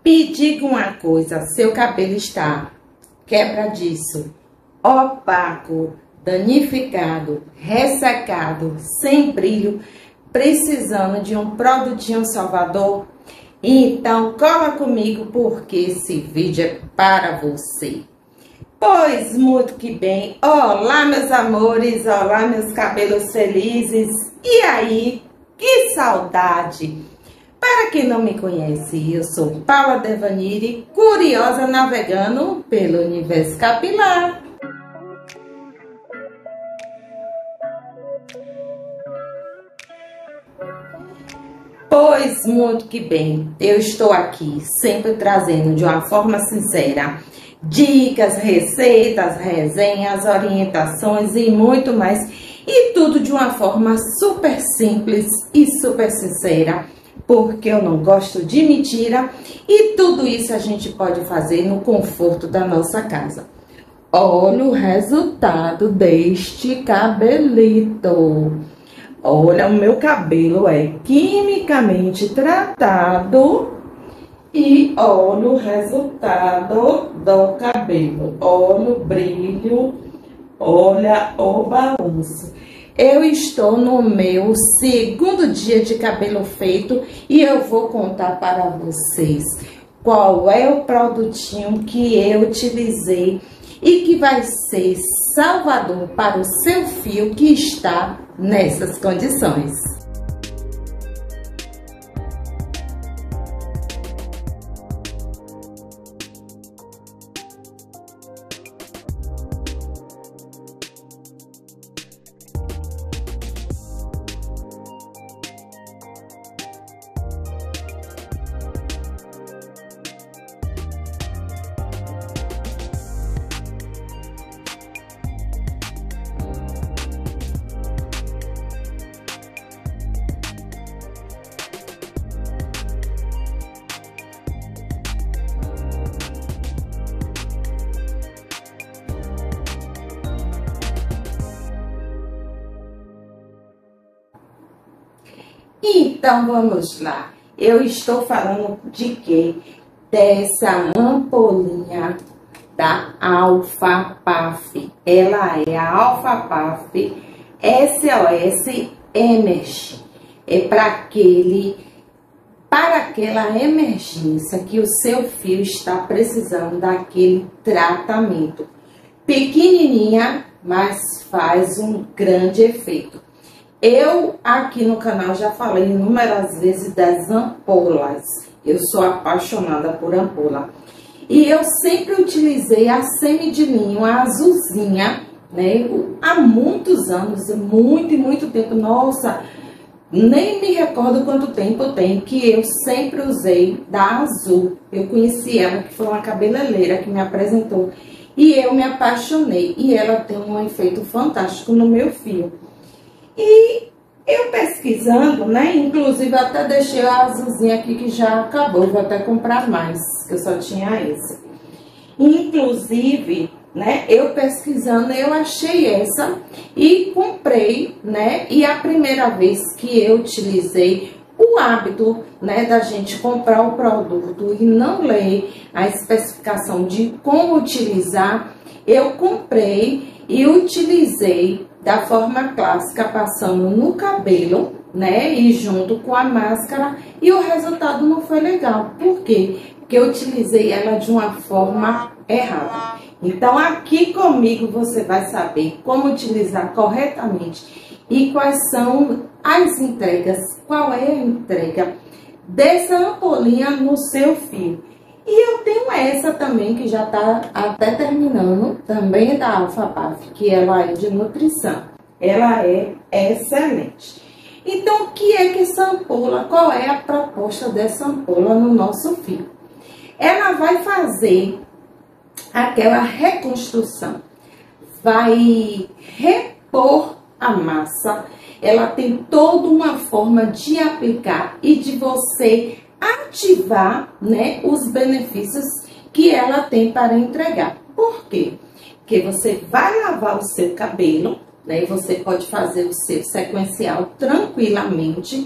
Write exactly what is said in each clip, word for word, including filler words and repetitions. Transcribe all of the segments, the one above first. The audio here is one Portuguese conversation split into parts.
Me diga uma coisa, seu cabelo está quebradiço, opaco, danificado, ressecado, sem brilho, precisando de um produtinho salvador? Então cola comigo porque esse vídeo é para você. Pois muito que bem, olá meus amores, olá meus cabelos felizes, e aí, que saudade! Para quem não me conhece, eu sou Paula Devanire, curiosa navegando pelo universo capilar. Pois muito que bem, eu estou aqui sempre trazendo de uma forma sincera dicas, receitas, resenhas, orientações e muito mais, e tudo de uma forma super simples e super sincera, porque eu não gosto de mentira, e tudo isso a gente pode fazer no conforto da nossa casa. Olha o resultado deste cabelito. Olha, o meu cabelo é quimicamente tratado e olha o resultado do cabelo. Olha o brilho, olha o balanço. Eu estou no meu segundo dia de cabelo feito e eu vou contar para vocês qual é o produtinho que eu utilizei e que vai ser salvador para o seu fio que está nessas condições. Então vamos lá, eu estou falando de quê? Dessa ampolinha da Alpha Puff. Ela é a Alpha Puff S O S Emerge. É para aquele, para aquela emergência que o seu fio está precisando daquele tratamento. Pequenininha, mas faz um grande efeito. Eu aqui no canal já falei inúmeras vezes das ampolas. Eu sou apaixonada por ampola. E eu sempre utilizei a semi de linho, a azulzinha, né? Há muitos anos, muito e muito tempo. Nossa, nem me recordo quanto tempo tem que eu sempre usei da azul. Eu conheci ela, que foi uma cabeleireira que me apresentou. E eu me apaixonei. E ela tem um efeito fantástico no meu fio. E eu pesquisando, né, inclusive até deixei a azulzinha aqui que já acabou, vou até comprar mais, que eu só tinha esse. Inclusive, né, eu pesquisando, eu achei essa e comprei, né, e a primeira vez que eu utilizei o hábito, né, da gente comprar o produto e não ler a especificação de como utilizar, eu comprei e utilizei da forma clássica, passando no cabelo, né, e junto com a máscara, e o resultado não foi legal. Por quê? Porque eu utilizei ela de uma forma errada. Então, aqui comigo você vai saber como utilizar corretamente e quais são as entregas, qual é a entrega dessa ampolinha no seu fio. E eu tenho essa também, que já tá até terminando, também da Alpha Puff, que ela é de nutrição. Ela é excelente. Então, o que é que essa ampola, qual é a proposta dessa ampola no nosso fio? Ela vai fazer aquela reconstrução, vai repor a massa, ela tem toda uma forma de aplicar e de você ativar, né, os benefícios que ela tem para entregar. Por quê? Porque você vai lavar o seu cabelo, né, e você pode fazer o seu sequencial tranquilamente,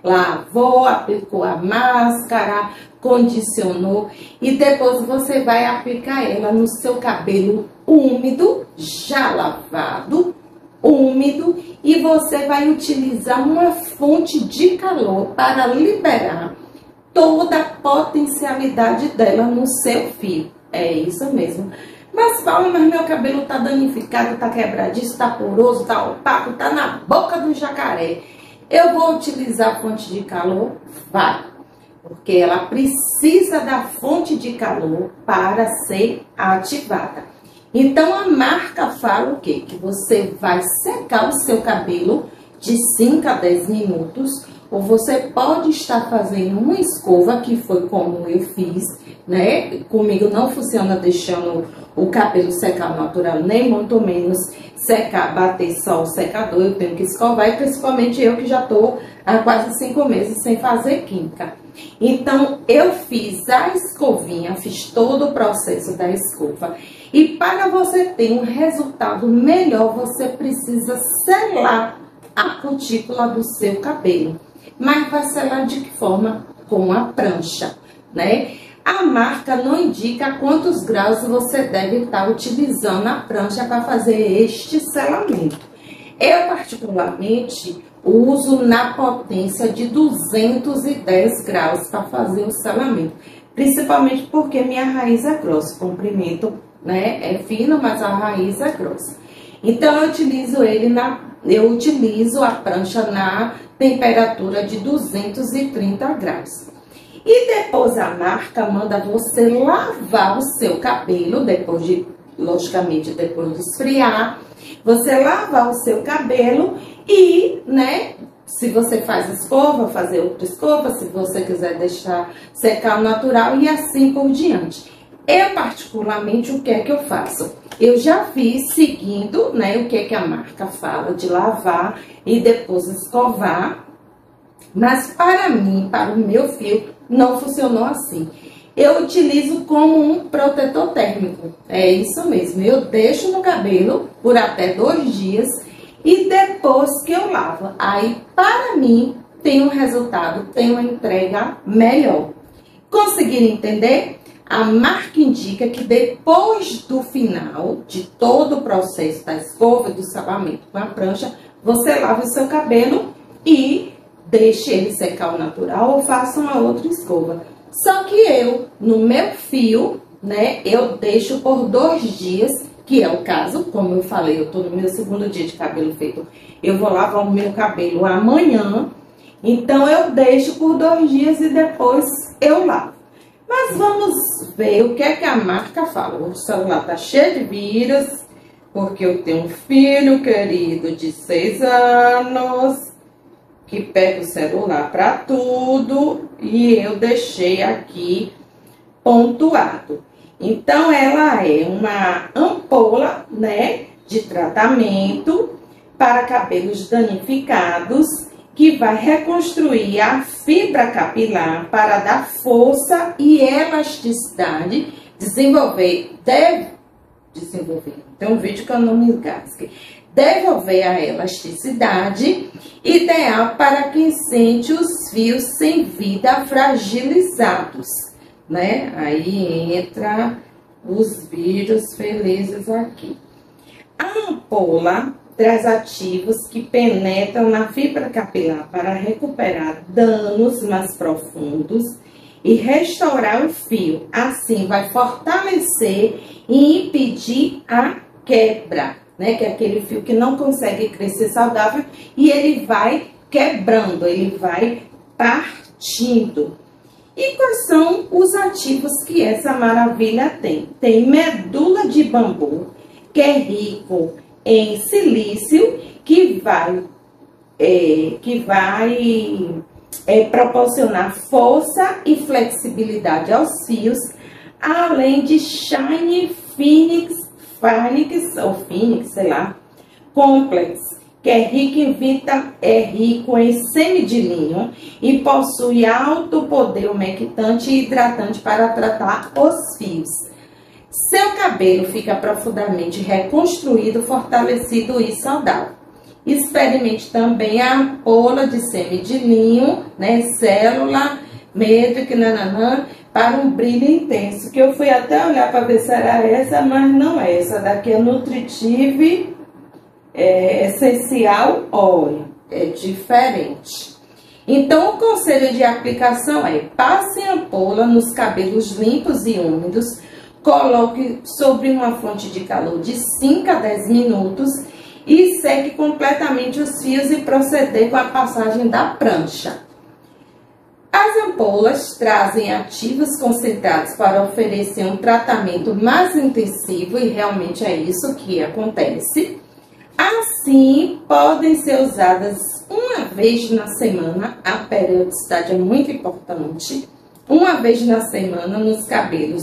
lavou, aplicou a máscara, condicionou e depois você vai aplicar ela no seu cabelo úmido, já lavado, úmido, e você vai utilizar uma fonte de calor para liberar toda a potencialidade dela no seu fio. É isso mesmo. Mas, Paula, mas meu cabelo tá danificado, tá quebradiço, tá poroso, tá opaco, tá na boca do jacaré. Eu vou utilizar a fonte de calor? Vai. Porque ela precisa da fonte de calor para ser ativada. Então, a marca fala o quê? Que você vai secar o seu cabelo de cinco a dez minutos, ou você pode estar fazendo uma escova, que foi como eu fiz, né? Comigo não funciona deixando o cabelo secar natural, nem muito menos secar, bater só o secador. Eu tenho que escovar, e principalmente eu que já tô há quase cinco meses sem fazer química. Então, eu fiz a escovinha, fiz todo o processo da escova. E para você ter um resultado melhor, você precisa selar a cutícula do seu cabelo. Mas vai selar de que forma? Com a prancha, né? A marca não indica quantos graus você deve estar utilizando a prancha para fazer este selamento. Eu, particularmente, uso na potência de duzentos e dez graus para fazer o selamento. Principalmente porque minha raiz é grossa, o comprimento, né, é fino, mas a raiz é grossa. Então, eu utilizo ele na, eu utilizo a prancha na temperatura de duzentos e trinta graus. E depois a marca manda você lavar o seu cabelo, depois de, logicamente, depois de esfriar, você lavar o seu cabelo e, né, se você faz escova, fazer outra escova, se você quiser deixar secar o natural e assim por diante. Eu, particularmente, o que é que eu faço? Eu já fiz seguindo, né, o que é que a marca fala de lavar e depois escovar, mas para mim, para o meu fio, não funcionou assim. Eu utilizo como um protetor térmico, é isso mesmo. Eu deixo no cabelo por até dois dias e depois que eu lavo. Aí, para mim, tem um resultado, tem uma entrega melhor. Conseguiram entender? A marca indica que depois do final de todo o processo da escova e do selamento com a prancha, você lava o seu cabelo e deixe ele secar ao natural ou faça uma outra escova. Só que eu, no meu fio, né, eu deixo por dois dias, que é o caso, como eu falei, eu tô no meu segundo dia de cabelo feito. Eu vou lavar o meu cabelo amanhã, então eu deixo por dois dias e depois eu lavo. Mas vamos ver o que é que a marca fala. O celular tá cheio de vírus, porque eu tenho um filho querido de seis anos, que pega o celular para tudo, e eu deixei aqui pontuado. Então, ela é uma ampola, né, de tratamento para cabelos danificados, que vai reconstruir a fibra capilar para dar força e elasticidade, desenvolver, deve desenvolver, tem um vídeo que eu não me engasgue, devolver a elasticidade, ideal para quem sente os fios sem vida fragilizados, né? Aí entra os vídeos felizes aqui. A ampola traz ativos que penetram na fibra capilar para recuperar danos mais profundos e restaurar o fio. Assim, vai fortalecer e impedir a quebra, né? Que é aquele fio que não consegue crescer saudável e ele vai quebrando, ele vai partindo. E quais são os ativos que essa maravilha tem? Tem medula de bambu, que é rico em silício, que vai, é, que vai é, proporcionar força e flexibilidade aos fios, além de Shine Phoenix, Phoenix ou Phoenix, sei lá, Complex, que é rico em vita, é rico em semi de linho e possui alto poder umectante e hidratante para tratar os fios. Seu cabelo fica profundamente reconstruído, fortalecido e saudável. Experimente também a ampola de sêmen de linho, né, célula, métrica, nananã, para um brilho intenso. Que eu fui até olhar para ver se era essa, mas não é. Essa daqui é Nutritive é, Essencial Oil. É diferente. Então, o conselho de aplicação é: passe a ampola nos cabelos limpos e úmidos, coloque sobre uma fonte de calor de cinco a dez minutos e seque completamente os fios e proceder com a passagem da prancha. As ampolas trazem ativos concentrados para oferecer um tratamento mais intensivo, e realmente é isso que acontece. Assim, podem ser usadas uma vez na semana, a periodicidade é muito importante, uma vez na semana nos cabelos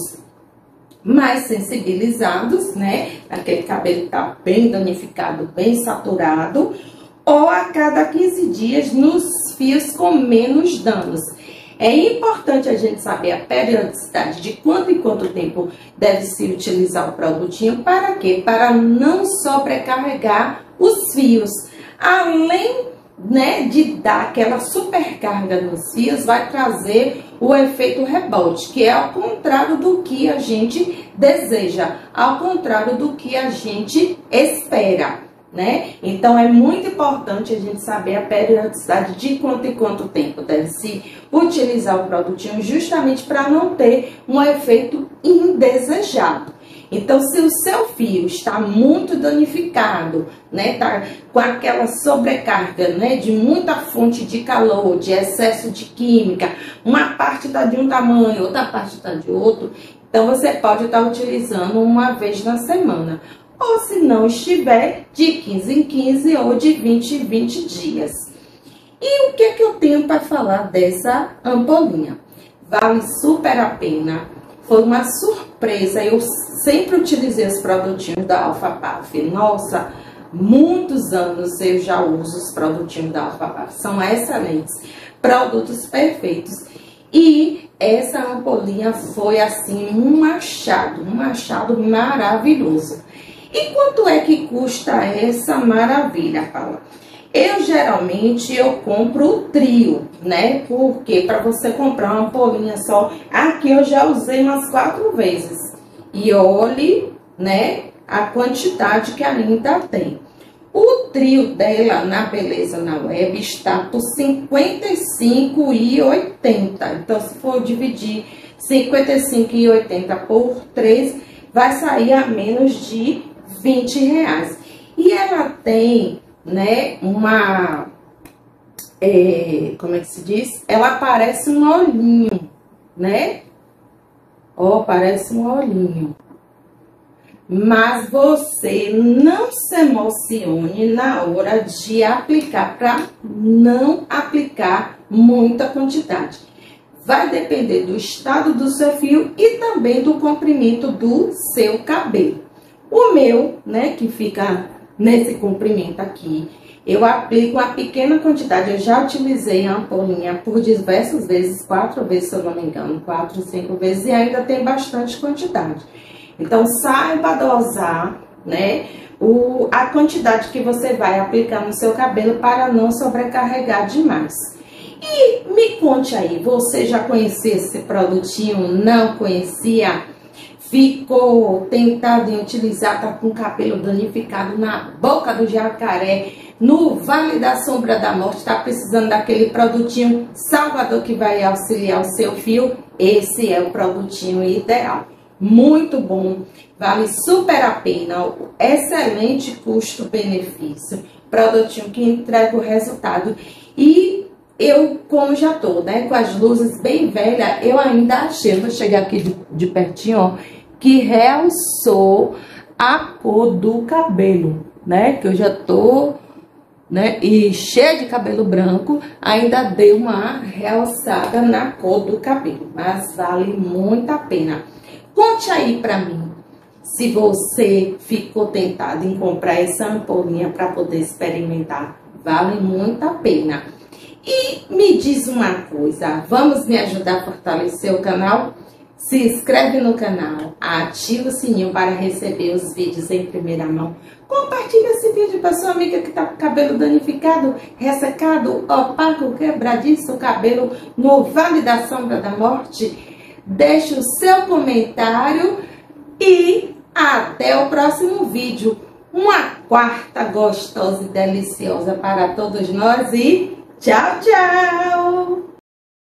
mais sensibilizados, né? Aquele cabelo que tá bem danificado, bem saturado, ou a cada quinze dias nos fios com menos danos. É importante a gente saber a periodicidade de quanto em quanto tempo deve-se utilizar o produtinho. Para quê? Para não sobrecarregar os fios. Além, né, de dar aquela supercarga nos fios, vai trazer o efeito rebote, que é ao contrário do que a gente deseja, ao contrário do que a gente espera, né? Então, é muito importante a gente saber a periodicidade de quanto em quanto tempo deve-se utilizar o produtinho, justamente para não ter um efeito indesejado. Então, se o seu fio está muito danificado, né, tá com aquela sobrecarga, né, de muita fonte de calor, de excesso de química, uma parte está de um tamanho, outra parte está de outro, então você pode estar utilizando uma vez na semana. Ou se não estiver, de quinze em quinze ou de vinte em vinte dias. E o que é que eu tenho para falar dessa ampolinha? Vale super a pena. Foi uma surpresa. Eu sempre utilizei os produtinhos da Alpha Puff. Nossa, muitos anos eu já uso os produtinhos da Alpha Puff. São excelentes, produtos perfeitos. E essa ampolinha foi assim um achado, um achado maravilhoso. E quanto é que custa essa maravilha, Paula? Eu geralmente eu compro o trio, né? Porque para você comprar uma ampolinha só, aqui eu já usei umas quatro vezes. E olhe, né, a quantidade que ainda tem. O trio dela na Beleza na Web está por cinquenta e cinco reais e oitenta centavos. Então, se for dividir cinquenta e cinco reais e oitenta centavos por três, vai sair a menos de vinte reais. E ela tem, né, uma, é, como é que se diz? Ela parece um olhinho, né? Ó, parece um olhinho. Mas você não se emocione na hora de aplicar, para não aplicar muita quantidade. Vai depender do estado do seu fio e também do comprimento do seu cabelo. O meu, né, que fica nesse comprimento aqui, eu aplico uma pequena quantidade. Eu já utilizei a ampolinha por diversas vezes, quatro vezes, se eu não me engano, quatro, cinco vezes, e ainda tem bastante quantidade. Então, saiba dosar, né, o, a quantidade que você vai aplicar no seu cabelo para não sobrecarregar demais. E me conte aí, você já conhecia esse produtinho? Não conhecia? Ficou tentado em utilizar, tá com o cabelo danificado na boca do jacaré, no Vale da Sombra da Morte, tá precisando daquele produtinho salvador que vai auxiliar o seu fio? Esse é o produtinho ideal. Muito bom, vale super a pena, excelente custo-benefício, produtinho que entrega o resultado. E eu, como já tô, né, com as luzes bem velhas, eu ainda achei, vou chegar aqui de, de pertinho, ó, que realçou a cor do cabelo, né, que eu já tô, né, e cheia de cabelo branco, ainda deu uma realçada na cor do cabelo, mas vale muito a pena. Conte aí pra mim se você ficou tentado em comprar essa ampolinha para poder experimentar. Vale muito a pena. E me diz uma coisa, vamos me ajudar a fortalecer o canal? se inscreve no canal, ativa o sininho para receber os vídeos em primeira mão. Compartilha esse vídeo para sua amiga que está com o cabelo danificado, ressecado, opaco, quebradiço, cabelo no Vale da Sombra da Morte. Deixe o seu comentário e até o próximo vídeo. Uma quarta gostosa e deliciosa para todos nós e tchau, tchau!